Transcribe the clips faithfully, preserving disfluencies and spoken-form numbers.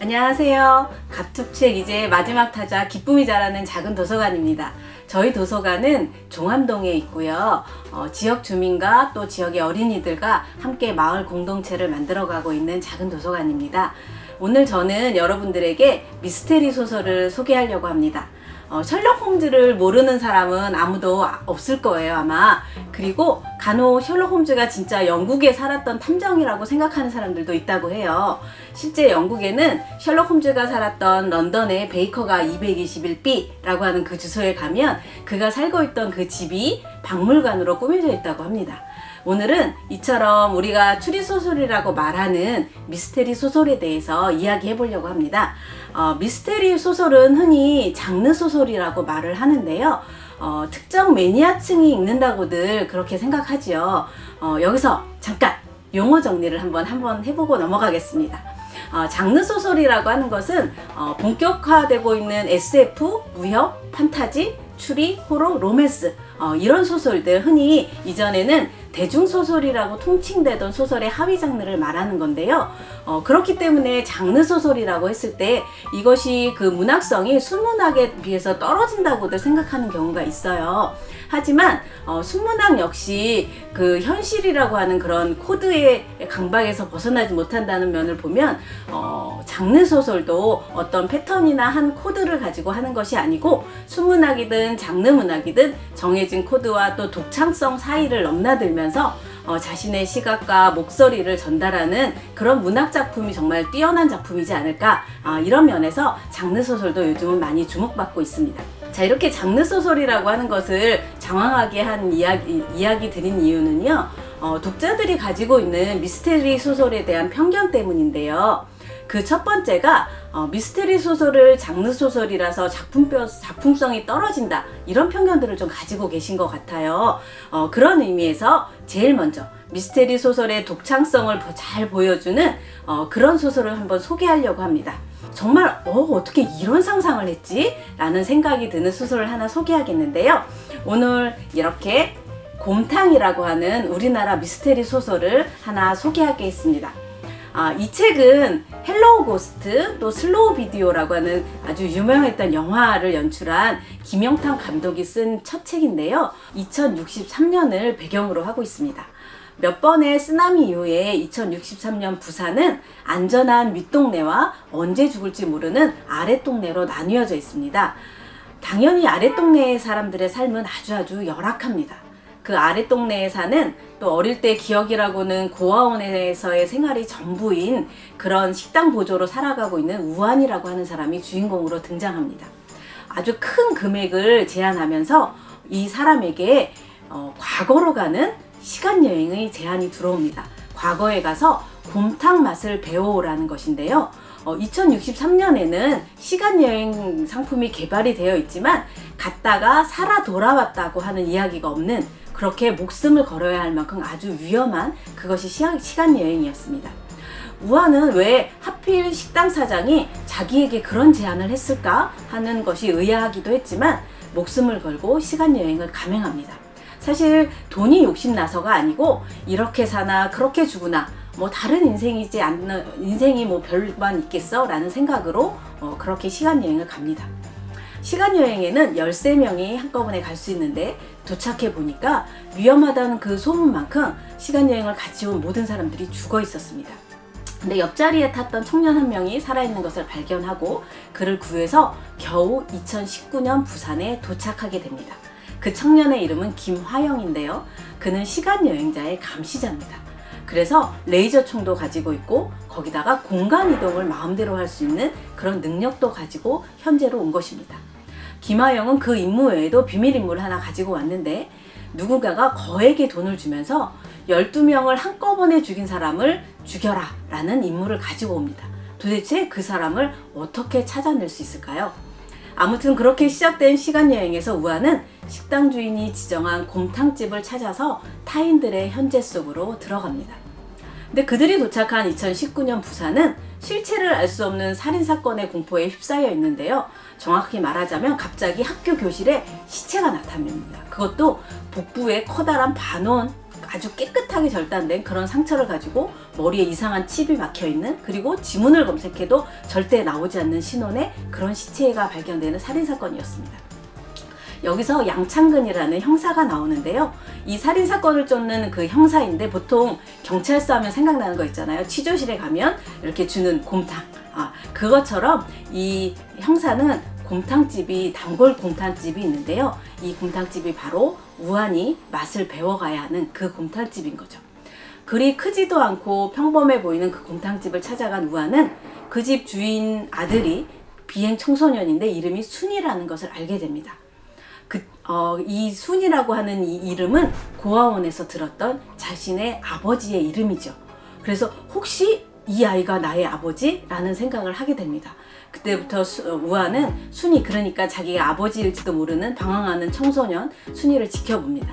안녕하세요. 갑툭책 이제 마지막 타자 기쁨이 자라는 작은 도서관입니다. 저희 도서관은 종암동에 있고요. 어, 지역 주민과 또 지역의 어린이들과 함께 마을 공동체를 만들어가고 있는 작은 도서관입니다. 오늘 저는 여러분들에게 미스테리 소설을 소개하려고 합니다. 어, 셜록 홈즈를 모르는 사람은 아무도 없을 거예요, 아마. 그리고 간혹 셜록 홈즈가 진짜 영국에 살았던 탐정이라고 생각하는 사람들도 있다고 해요. 실제 영국에는 셜록 홈즈가 살았던 런던의 베이커가 이백이십일 비라고 하는 그 주소에 가면 그가 살고 있던 그 집이 박물관으로 꾸며져 있다고 합니다. 오늘은 이처럼 우리가 추리소설이라고 말하는 미스테리 소설에 대해서 이야기해 보려고 합니다. 어, 미스테리 소설은 흔히 장르 소설이라고 말을 하는데요. 어, 특정 매니아층이 읽는다고들 그렇게 생각하지요. 어, 여기서 잠깐 용어 정리를 한번 한번 해보고 넘어가겠습니다. 어, 장르 소설이라고 하는 것은 어, 본격화되고 있는 에스에프, 무협, 판타지, 추리, 호러, 로맨스 어, 이런 소설들, 흔히 이전에는 대중소설이라고 통칭되던 소설의 하위 장르를 말하는 건데요. 어, 그렇기 때문에 장르 소설이라고 했을 때 이것이 그 문학성이 순문학에 비해서 떨어진다고들 생각하는 경우가 있어요. 하지만 어, 순문학 역시 그 현실이라고 하는 그런 코드의 강박에서 벗어나지 못한다는 면을 보면 어, 장르 소설도 어떤 패턴이나 한 코드를 가지고 하는 것이 아니고 순문학이든 장르 문학이든 정해진 코드와 또 독창성 사이를 넘나들면서 어, 자신의 시각과 목소리를 전달하는 그런 문학 작품이 정말 뛰어난 작품이지 않을까, 어, 이런 면에서 장르 소설도 요즘은 많이 주목받고 있습니다. 자, 이렇게 장르 소설이라고 하는 것을 장황하게 한 이야기, 이야기 드린 이유는요, 어, 독자들이 가지고 있는 미스테리 소설에 대한 편견 때문인데요. 그 첫 번째가 어, 미스테리 소설을 장르 소설이라서 작품뼈, 작품성이 떨어진다, 이런 편견들을 좀 가지고 계신 것 같아요. 어, 그런 의미에서 제일 먼저 미스테리 소설의 독창성을 잘 보여주는 어, 그런 소설을 한번 소개하려고 합니다. 정말 어, 어떻게 이런 상상을 했지? 라는 생각이 드는 소설을 하나 소개하겠는데요. 오늘 이렇게 곰탕이라고 하는 우리나라 미스테리 소설을 하나 소개하겠습니다. 아, 이 책은 헬로우 고스트, 또 슬로우 비디오라고 하는 아주 유명했던 영화를 연출한 김영탁 감독이 쓴 첫 책인데요. 이천육십삼 년을 배경으로 하고 있습니다. 몇 번의 쓰나미 이후에 이천육십삼 년 부산은 안전한 윗동네와 언제 죽을지 모르는 아랫동네로 나뉘어져 있습니다. 당연히 아랫동네의 사람들의 삶은 아주 아주 열악합니다. 그 아랫동네에 사는, 또 어릴 때 기억이라고는 고아원에서의 생활이 전부인 그런 식당 보조로 살아가고 있는 우한이라고 하는 사람이 주인공으로 등장합니다. 아주 큰 금액을 제안하면서 이 사람에게 어, 과거로 가는 시간여행의 제안이 들어옵니다. 과거에 가서 곰탕 맛을 배워오라는 것인데요. 어, 이천육십삼 년에는 시간여행 상품이 개발이 되어 있지만 갔다가 살아 돌아왔다고 하는 이야기가 없는, 그렇게 목숨을 걸어야 할 만큼 아주 위험한 그것이 시간여행이었습니다. 우한은 왜 하필 식당 사장이 자기에게 그런 제안을 했을까 하는 것이 의아하기도 했지만 목숨을 걸고 시간여행을 감행합니다. 사실 돈이 욕심나서가 아니고 이렇게 사나 그렇게 죽으나 뭐 다른 인생이지 않는, 인생이 뭐 별반 있겠어? 라는 생각으로 어, 그렇게 시간여행을 갑니다. 시간여행에는 열세 명이 한꺼번에 갈 수 있는데 도착해 보니까 위험하다는 그 소문만큼 시간여행을 같이 온 모든 사람들이 죽어 있었습니다. 근데 옆자리에 탔던 청년 한 명이 살아있는 것을 발견하고 그를 구해서 겨우 이천십구 년 부산에 도착하게 됩니다. 그 청년의 이름은 김화영인데요. 그는 시간여행자의 감시자입니다. 그래서 레이저 총도 가지고 있고 거기다가 공간 이동을 마음대로 할 수 있는 그런 능력도 가지고 현재로 온 것입니다. 김하영은 그 임무 외에도 비밀 임무를 하나 가지고 왔는데, 누군가가 거액의 돈을 주면서 열두 명을 한꺼번에 죽인 사람을 죽여라 라는 임무를 가지고 옵니다. 도대체 그 사람을 어떻게 찾아낼 수 있을까요? 아무튼 그렇게 시작된 시간여행에서 우한은 식당 주인이 지정한 곰탕집을 찾아서 타인들의 현재 속으로 들어갑니다. 근데 그들이 도착한 이천십구 년 부산은 실체를 알 수 없는 살인사건의 공포에 휩싸여 있는데요. 정확히 말하자면 갑자기 학교 교실에 시체가 나타납니다. 그것도 복부에 커다란 반원, 아주 깨끗하게 절단된 그런 상처를 가지고 머리에 이상한 칩이 박혀있는, 그리고 지문을 검색해도 절대 나오지 않는 신원의 그런 시체가 발견되는 살인사건이었습니다. 여기서 양창근이라는 형사가 나오는데요. 이 살인사건을 쫓는 그 형사인데, 보통 경찰서 하면 생각나는 거 있잖아요. 취조실에 가면 이렇게 주는 곰탕. 아, 그것처럼 이 형사는 곰탕집이, 단골 곰탕집이 있는데요. 이 곰탕집이 바로 우환이 맛을 배워가야 하는 그 곰탕집인 거죠. 그리 크지도 않고 평범해 보이는 그 곰탕집을 찾아간 우환은 그 집 주인 아들이 비행 청소년인데 이름이 순이라는 것을 알게 됩니다. 그, 어, 이 순이라고 하는 이 이름은 고아원에서 들었던 자신의 아버지의 이름이죠. 그래서 혹시 이 아이가 나의 아버지? 라는 생각을 하게 됩니다. 그때부터 수, 우환은 순이, 그러니까 자기가 아버지일지도 모르는 방황하는 청소년 순이를 지켜봅니다.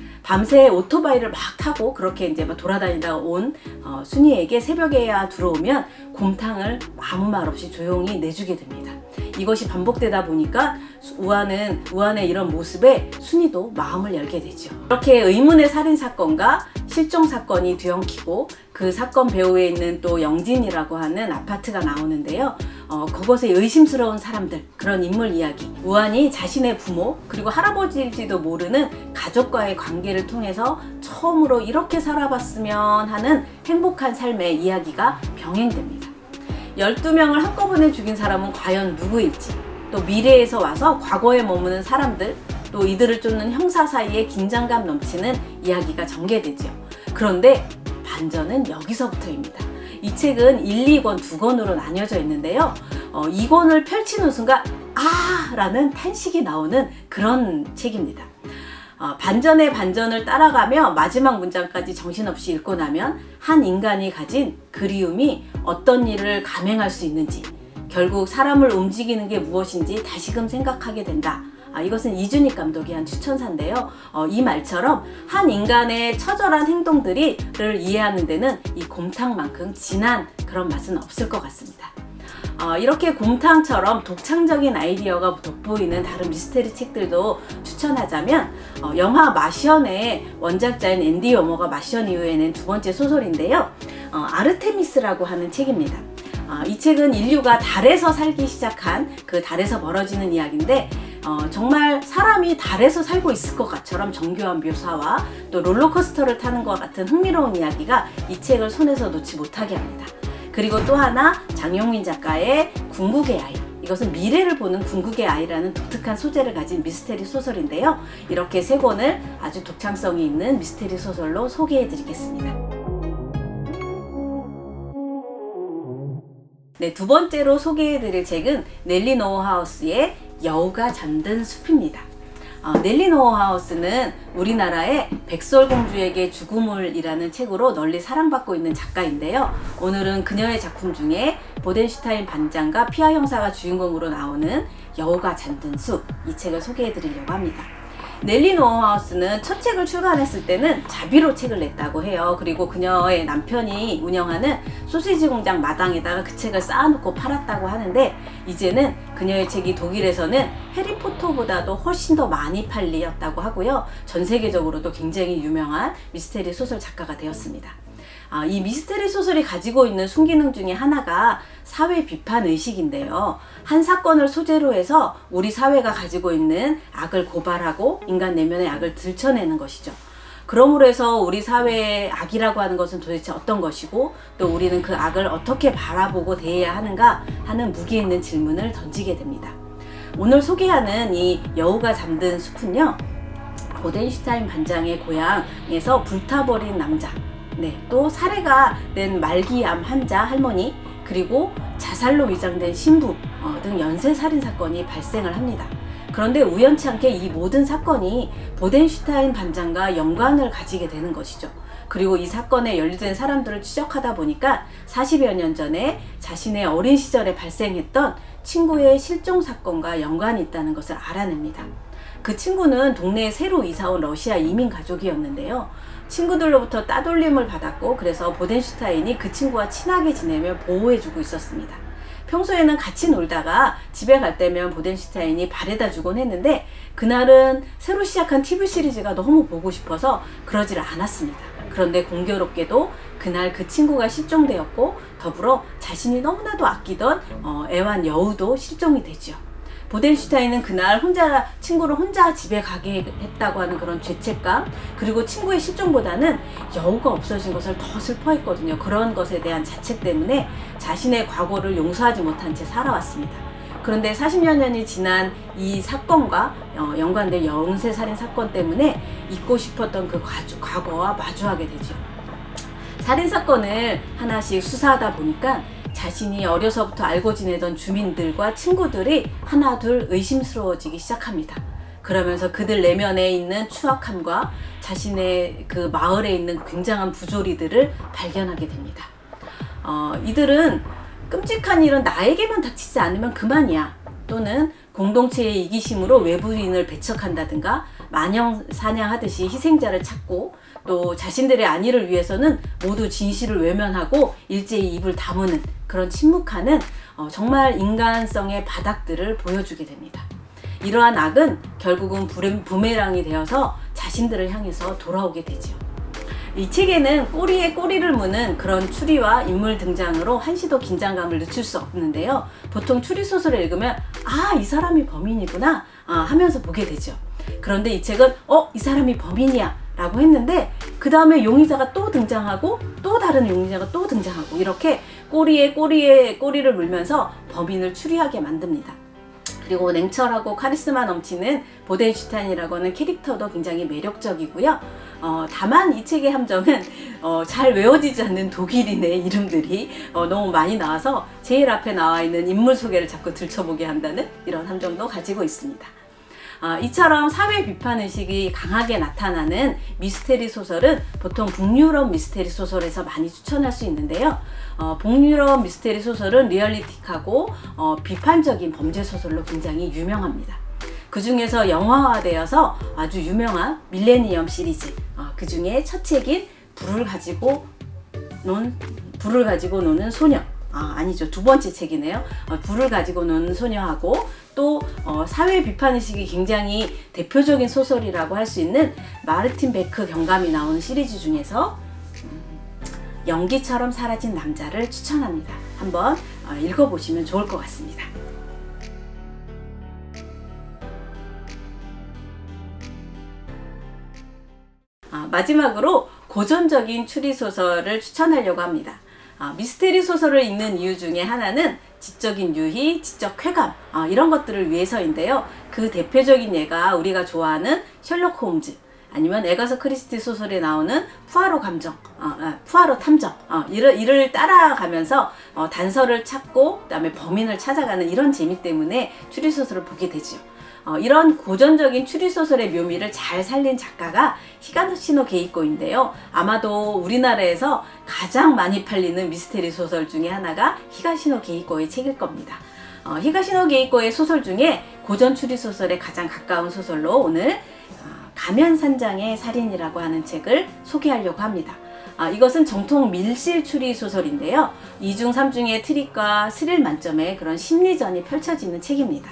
밤새 오토바이를 막 타고 그렇게 이제 막 돌아다니다 온 어, 순이에게 새벽에야 들어오면 곰탕을 아무 말 없이 조용히 내주게 됩니다. 이것이 반복되다 보니까 우환은, 우환의 이런 모습에 순이도 마음을 열게 되죠. 이렇게 의문의 살인사건과 실종사건이 뒤엉키고 그 사건 배후에 있는 또 영진이라고 하는 아파트가 나오는데요. 어, 그것에 의심스러운 사람들, 그런 인물 이야기. 우환이 자신의 부모 그리고 할아버지일지도 모르는 가족과의 관계를 통해서 처음으로 이렇게 살아봤으면 하는 행복한 삶의 이야기가 병행됩니다. 열두 명을 한꺼번에 죽인 사람은 과연 누구일지, 또 미래에서 와서 과거에 머무는 사람들, 또 이들을 쫓는 형사 사이에 긴장감 넘치는 이야기가 전개되죠. 그런데 반전은 여기서부터입니다. 이 책은 일, 이 권 두 권으로 나뉘어져 있는데요. 어, 이 권을 펼치는 순간 아! 라는 탄식이 나오는 그런 책입니다. 어, 반전의 반전을 따라가며 마지막 문장까지 정신없이 읽고 나면 한 인간이 가진 그리움이 어떤 일을 감행할 수 있는지, 결국 사람을 움직이는 게 무엇인지 다시금 생각하게 된다. 아, 이것은 이준익 감독이 한 추천사인데요. 어, 이 말처럼 한 인간의 처절한 행동들을 이해하는 데는 이 곰탕만큼 진한 그런 맛은 없을 것 같습니다. 어, 이렇게 곰탕처럼 독창적인 아이디어가 돋보이는 다른 미스테리 책들도 추천하자면 어, 영화 마션의 원작자인 앤디 워머가 마션 이후에 낸 두 번째 소설인데요. 어, 아르테미스라고 하는 책입니다. 어, 이 책은 인류가 달에서 살기 시작한 그 달에서 벌어지는 이야기인데 어, 정말 사람이 달에서 살고 있을 것 같처럼 정교한 묘사와 또 롤러코스터를 타는 것 같은 흥미로운 이야기가 이 책을 손에서 놓지 못하게 합니다. 그리고 또 하나, 장용민 작가의 궁극의 아이. 이것은 미래를 보는 궁극의 아이라는 독특한 소재를 가진 미스테리 소설인데요. 이렇게 세 권을 아주 독창성이 있는 미스테리 소설로 소개해 드리겠습니다. 네, 두 번째로 소개해 드릴 책은 넬리 노하우스의 여우가 잠든 숲입니다. 어, 넬리 노하우스는 우리나라의 백설공주에게 죽음을 이라는 책으로 널리 사랑받고 있는 작가인데요. 오늘은 그녀의 작품 중에 보덴슈타인 반장과 피아 형사가 주인공으로 나오는 여우가 잠든 숲, 이 책을 소개해 드리려고 합니다. 넬리 노하우스는 첫 책을 출간했을 때는 자비로 책을 냈다고 해요. 그리고 그녀의 남편이 운영하는 소시지 공장 마당에다가 그 책을 쌓아놓고 팔았다고 하는데, 이제는 그녀의 책이 독일에서는 해리포터보다도 훨씬 더 많이 팔렸다고 하고요. 전 세계적으로도 굉장히 유명한 미스테리 소설 작가가 되었습니다. 아, 이 미스테리 소설이 가지고 있는 순기능 중에 하나가 사회 비판 의식인데요. 한 사건을 소재로 해서 우리 사회가 가지고 있는 악을 고발하고 인간 내면의 악을 들춰내는 것이죠. 그러므로 해서 우리 사회의 악이라고 하는 것은 도대체 어떤 것이고, 또 우리는 그 악을 어떻게 바라보고 대해야 하는가 하는 무게 있는 질문을 던지게 됩니다. 오늘 소개하는 이 여우가 잠든 숲은요, 보덴슈타인 반장의 고향에서 불타버린 남자, 네, 또 살해가 된 말기암 환자 할머니, 그리고 자살로 위장된 신부 어, 등 연쇄살인 사건이 발생을 합니다. 그런데 우연치 않게 이 모든 사건이 보덴슈타인 반장과 연관을 가지게 되는 것이죠. 그리고 이 사건에 연루된 사람들을 추적하다 보니까 사십여 년 전에 자신의 어린 시절에 발생했던 친구의 실종 사건과 연관이 있다는 것을 알아냅니다. 그 친구는 동네에 새로 이사온 러시아 이민 가족이었는데요. 친구들로부터 따돌림을 받았고, 그래서 보덴슈타인이 그 친구와 친하게 지내며 보호해주고 있었습니다. 평소에는 같이 놀다가 집에 갈 때면 보덴슈타인이 바래다 주곤 했는데, 그날은 새로 시작한 티비 시리즈가 너무 보고 싶어서 그러지를 않았습니다. 그런데 공교롭게도 그날 그 친구가 실종되었고 더불어 자신이 너무나도 아끼던 어, 애완 여우도 실종이 되죠. 보덴슈타인은 그날 혼자 친구를 혼자 집에 가게 했다고 하는 그런 죄책감, 그리고 친구의 실종보다는 여우가 없어진 것을 더 슬퍼했거든요. 그런 것에 대한 자책 때문에 자신의 과거를 용서하지 못한 채 살아왔습니다. 그런데 사십여 년이 지난 이 사건과 어, 연관된 연쇄살인 사건 때문에 잊고 싶었던 그 과주, 과거와 마주하게 되죠. 살인사건을 하나씩 수사하다 보니까 자신이 어려서부터 알고 지내던 주민들과 친구들이 하나둘 의심스러워지기 시작합니다. 그러면서 그들 내면에 있는 추악함과 자신의 그 마을에 있는 굉장한 부조리들을 발견하게 됩니다. 어, 이들은 끔찍한 일은 나에게만 닥치지 않으면 그만이야, 또는 공동체의 이기심으로 외부인을 배척한다든가 마냥 사냥하듯이 희생자를 찾고, 또 자신들의 안위를 위해서는 모두 진실을 외면하고 일제히 입을 다무는 그런 침묵하는 어, 정말 인간성의 바닥들을 보여주게 됩니다. 이러한 악은 결국은 부메랑이 되어서 자신들을 향해서 돌아오게 되죠. 이 책에는 꼬리에 꼬리를 무는 그런 추리와 인물 등장으로 한시도 긴장감을 늦출 수 없는데요. 보통 추리소설을 읽으면 아, 이 사람이 범인이구나 아, 하면서 보게 되죠. 그런데 이 책은 어? 이 사람이 범인이야 라고 했는데 그 다음에 용의자가 또 등장하고 또 다른 용의자가 또 등장하고 이렇게 꼬리에 꼬리에 꼬리를 물면서 범인을 추리하게 만듭니다. 그리고 냉철하고 카리스마 넘치는 보덴슈타인이라고 하는 캐릭터도 굉장히 매력적이고요. 어, 다만 이 책의 함정은 어, 잘 외워지지 않는 독일인의 이름들이 어, 너무 많이 나와서 제일 앞에 나와 있는 인물 소개를 자꾸 들춰보게 한다는 이런 함정도 가지고 있습니다. 어, 이처럼 사회 비판 의식이 강하게 나타나는 미스테리 소설은 보통 북유럽 미스테리 소설에서 많이 추천할 수 있는데요. 어, 북유럽 미스테리 소설은 리얼리틱하고 어, 비판적인 범죄 소설로 굉장히 유명합니다. 그 중에서 영화화되어서 아주 유명한 밀레니엄 시리즈, 어, 그 중에 첫 책인 불을 가지고 논 불을 가지고 노는 소녀, 아, 아니죠, 두 번째 책이네요. 어, 불을 가지고 노는 소녀하고 또 어, 사회 비판의식이 굉장히 대표적인 소설이라고 할 수 있는 마르틴 베크 경감이 나오는 시리즈 중에서 음, 연기처럼 사라진 남자를 추천합니다. 한번 어, 읽어보시면 좋을 것 같습니다. 아, 마지막으로 고전적인 추리소설을 추천하려고 합니다. 아, 미스테리 소설을 읽는 이유 중에 하나는 지적인 유희, 지적 쾌감 아, 이런 것들을 위해서인데요. 그 대표적인 예가 우리가 좋아하는 셜록 홈즈, 아니면 에가사 크리스티 소설에 나오는 푸아로 감정, 어, 아, 푸아로 탐정 어, 이를, 이를 따라가면서 어, 단서를 찾고 그 다음에 범인을 찾아가는 이런 재미 때문에 추리소설을 보게 되죠. 어, 이런 고전적인 추리소설의 묘미를 잘 살린 작가가 히가시노 게이코인데요. 아마도 우리나라에서 가장 많이 팔리는 미스테리 소설 중에 하나가 히가시노 게이코의 책일 겁니다. 어, 히가시노 게이코의 소설 중에 고전 추리소설에 가장 가까운 소설로 오늘 어, 가면산장의 살인이라고 하는 책을 소개하려고 합니다. 아, 이것은 정통 밀실 추리 소설인데요. 이중 삼중의 트릭과 스릴 만점의 그런 심리전이 펼쳐지는 책입니다.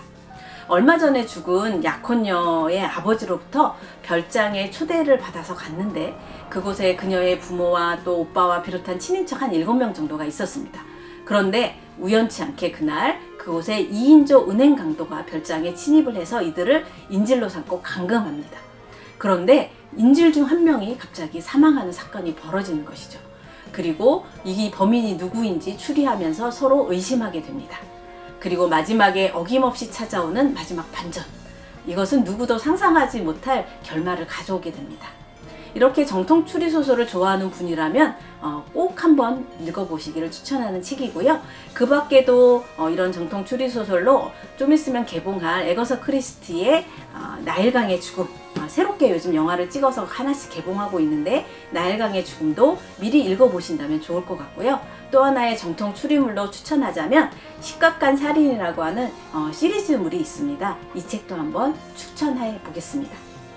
얼마 전에 죽은 약혼녀의 아버지로부터 별장에 초대를 받아서 갔는데 그곳에 그녀의 부모와 또 오빠와 비롯한 친인척 한 일곱 명 정도가 있었습니다. 그런데 우연치 않게 그날 그곳에 이인조 은행 강도가 별장에 침입을 해서 이들을 인질로 삼고 감금합니다. 그런데 인질 중 한 명이 갑자기 사망하는 사건이 벌어지는 것이죠. 그리고 이 범인이 누구인지 추리하면서 서로 의심하게 됩니다. 그리고 마지막에 어김없이 찾아오는 마지막 반전, 이것은 누구도 상상하지 못할 결말을 가져오게 됩니다. 이렇게 정통 추리소설을 좋아하는 분이라면 어, 꼭 한번 읽어보시기를 추천하는 책이고요. 그 밖에도 어, 이런 정통 추리소설로 좀 있으면 개봉할 에거서 크리스티의 어, 나일강의 죽음, 어, 새롭게 요즘 영화를 찍어서 하나씩 개봉하고 있는데 나일강의 죽음도 미리 읽어보신다면 좋을 것 같고요. 또 하나의 정통 추리물로 추천하자면 식각간 살인이라고 하는 어, 시리즈물이 있습니다. 이 책도 한번 추천해 보겠습니다.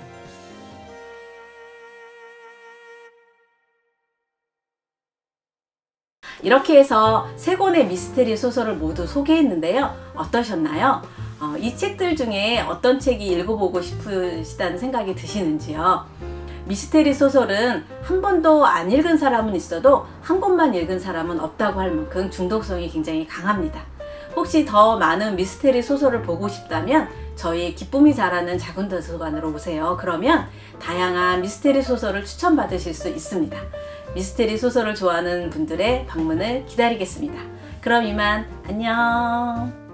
이렇게 해서 세 권의 미스테리 소설을 모두 소개했는데요. 어떠셨나요? 어, 이 책들 중에 어떤 책이 읽어보고 싶으시다는 생각이 드시는지요? 미스테리 소설은 한 번도 안 읽은 사람은 있어도 한 권만 읽은 사람은 없다고 할 만큼 중독성이 굉장히 강합니다. 혹시 더 많은 미스테리 소설을 보고 싶다면 저희 기쁨이 자라는 작은 도서관으로 오세요. 그러면 다양한 미스테리 소설을 추천받으실 수 있습니다. 미스테리 소설을 좋아하는 분들의 방문을 기다리겠습니다. 그럼 이만 안녕.